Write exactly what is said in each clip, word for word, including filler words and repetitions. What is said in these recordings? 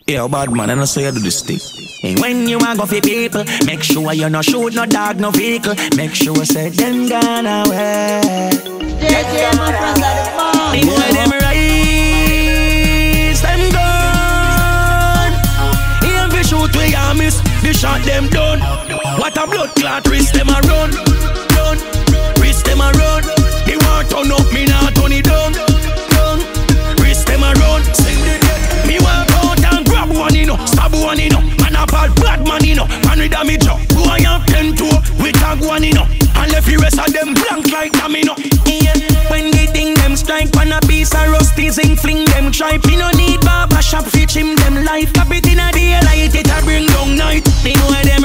Yeah, bad man, I know so you do this thing. And when you a go for people, make sure you no shoot no dog, no vehicle. Make sure say them gone away. J J, my friends are the bomb. The boy them rise, them gone. Even if shoot we a miss, the shot them done. What a blood clot, wrist them a run, run. Wrist them a run. He want turn up, me not turn it down, down. Wrist them a run. Me want out and grab one, you know, stab one, you know. Man a bad bad man, you know. Man with damage up. Go and have ten two, we tag one, you know. And left the rest of them blank like domino. Yeah. When they think them strike on a piece of rusty zinc, fling them tripe. Me no need barber shop, fit him them life. Cap it in a daylight, it a bring down night. They know them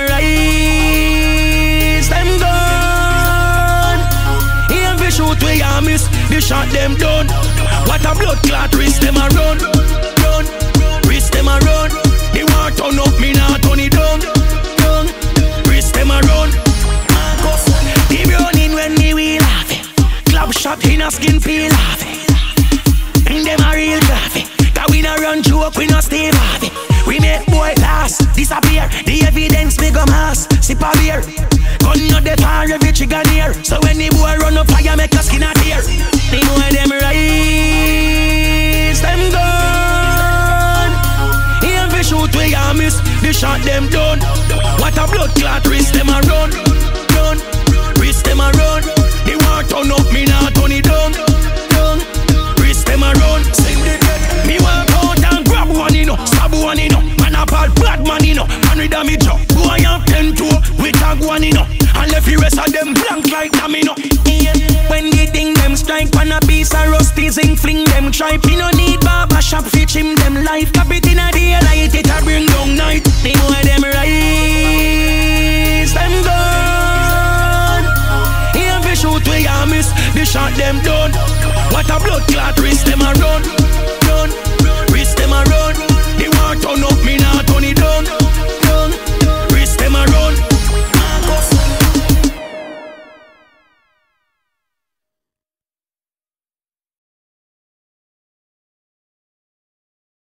rise, them gone. Even if shoot we a miss, the shot them done. What a blood clot, wrist them a run, run. Wrist them a run. They want turn up, me not turn it down, down. Wrist them a run. They running when me wheel off it. Club shot in a skin peel off it. And them a real coffee. That we no run joke, we no stay off it. We make boy last, disappear. The evidence me go mass, sip a beer. Gun no death or every trigger near. So when the boy run up fire, make a skin a tear. They know them rise, them gone. Even if shoot we a miss, the shot them done. What a blood clot, wrist them a run, run. Wrist them a run. They want turn up, me not turn it down, down. Wrist them a run. Me want out and grab one, you know. Stab one, you know. Man a bad bad man, you know. Man with damage up. Go and have ten two, we tag one, you know. And left the rest of them blank like domino. Yeah. When they think them strike on a piece of rusty zinc, fling them tripe. You no need barber shop, fit him them life. Cap it in a daylight, it a bring down night. They know them rise, them gone. Even if shoot we a miss, the shot them done. What a blood clot, wrist them a run.